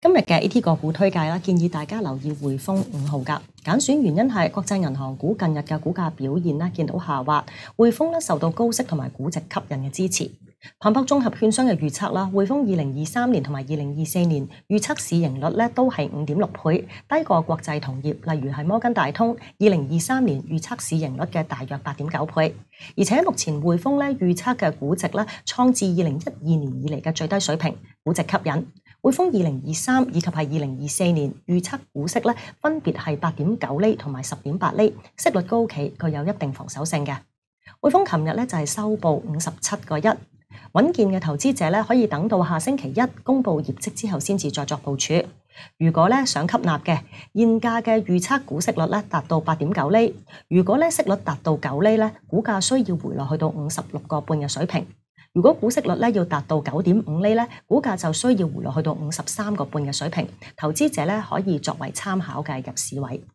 今日嘅 AT 個股推介啦，建議大家留意匯豐5號㗎。揀選原因係國際銀行股近日嘅股價表現咧見到下滑，匯豐咧受到高息同埋估值吸引嘅支持。彭博綜合券商嘅預測啦，匯豐2023年同埋2024年預測市盈率咧都係5.6倍，低過國際同業，例如係摩根大通2023年預測市盈率嘅大約8.9倍。而且目前匯豐咧預測嘅估值咧創自2012年以嚟嘅最低水平，估值吸引。匯豐2023以及係2024年預測股息咧，分別係8.9厘同埋10.8厘，息率高企，具有一定防守性嘅。匯豐琴日咧就係收報57.1，穩健嘅投資者咧可以等到下星期一公佈業績之後先至再作部署。如果咧想吸納嘅，現價嘅預測股息率咧達到8.9厘，如果咧息率達到9厘咧，股價需要回落去到56.5嘅水平。如果股息率咧要達到9.5厘咧，股價就需要回落去到53.5嘅水平，投資者咧可以作為參考嘅入市位。